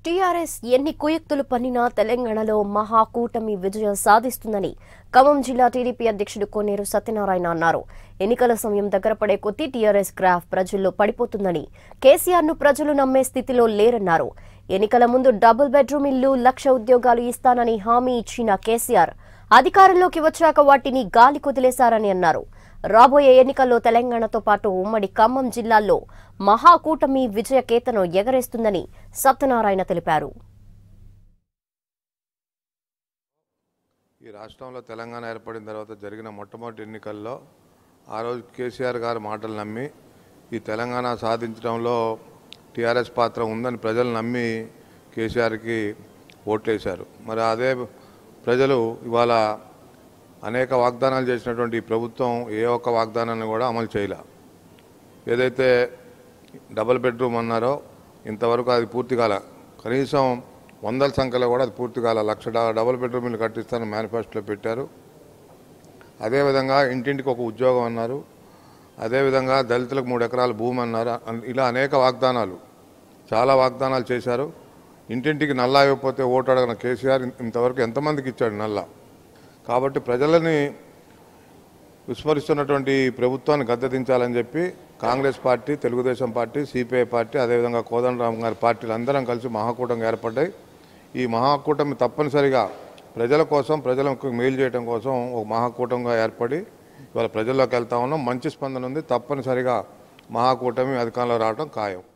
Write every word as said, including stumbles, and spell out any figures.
TRS ఎన్ని కుయుక్తులు పన్నినా తెలంగాణలో మహాకూటమి విజయం సాధిస్తుందని ఖమ్మం జిల్లా టీడీపీ అధ్యక్షుడు కోనేరు సత్యనారాయణ అన్నారు. ఎన్నికల సమయం దగ్గర పడే కొద్దీ టీఆర్ఎస్ గ్రాఫ్ ప్రజల్లో పడిపోతుందని, కేసీఆర్ ను ప్రజలు నమ్మే స్థితిలో లేరన్నారు. ఎన్నికల ముందు డబుల్ బెడ్రూమ్ ఇల్లు, లక్ష ఉద్యోగాలు ఇస్తానని హామీ ఇచ్చిన కేసీఆర్ అధికారంలోకి వచ్చాక వాటిని గాలి కొదిలేశారని అన్నారు. రాబోయే ఎన్నికల్లో తెలంగాణతో పాటు ఉమ్మడి ఖమ్మం జిల్లాల్లో మహాకూటమి విజయకేతనం ఎగరేస్తుందని సత్యనారాయణ తెలిపారు. ఈ రాష్ట్రంలో తెలంగాణ ఏర్పడిన తర్వాత జరిగిన మొట్టమొదటి ఎన్నికల్లో ఆ రోజు కేసీఆర్ గారి మాటలు నమ్మి ఈ తెలంగాణ సాధించడంలో టీఆర్ఎస్ పాత్ర ఉందని ప్రజలు నమ్మి కేసీఆర్కి ఓట్లేశారు. మరి అదే ప్రజలు ఇవాళ అనేక వాగ్దానాలు చేసినటువంటి ఈ ప్రభుత్వం ఏ ఒక్క వాగ్దానాన్ని కూడా అమలు చేయలే. ఏదైతే డబుల్ బెడ్రూమ్ అన్నారో ఇంతవరకు అది పూర్తి కాల, కనీసం వందల సంఖ్యలో కూడా అది పూర్తి కాల. లక్ష డబుల్ బెడ్రూమ్ ఇల్లు కట్టిస్తానని మేనిఫెస్టోలో పెట్టారు. అదేవిధంగా ఇంటింటికి ఒక ఉద్యోగం అన్నారు. అదేవిధంగా దళితులకు మూడు ఎకరాల భూమి అన్నారు. ఇలా అనేక వాగ్దానాలు, చాలా వాగ్దానాలు చేశారు. ఇంటింటికి నల్లా ఇవ్వకపోతే ఓటు అడగన కేసీఆర్ ఇంతవరకు ఎంతమందికి ఇచ్చాడు నల్లా. కాబట్టి ప్రజలని విస్మరిస్తున్నటువంటి ప్రభుత్వాన్ని గద్దెదించాలని చెప్పి Congress party, Telugu Desam party, CPI party, అదేవిధంగా కోదండరామ్ గారి పార్టీలు అందరం కలిసి మహాకూటమి ఏర్పడ్డాయి. ఈ మహాకూటమి తప్పనిసరిగా ప్రజల కోసం, ప్రజలకు మేలు చేయడం కోసం ఒక మహాకూటమిగా ఏర్పడి ఇవాళ ప్రజల్లోకి వెళ్తా ఉన్నాం. మంచి స్పందన ఉంది. తప్పనిసరిగా మహాకూటమి అధికారంలో రావడం ఖాయం.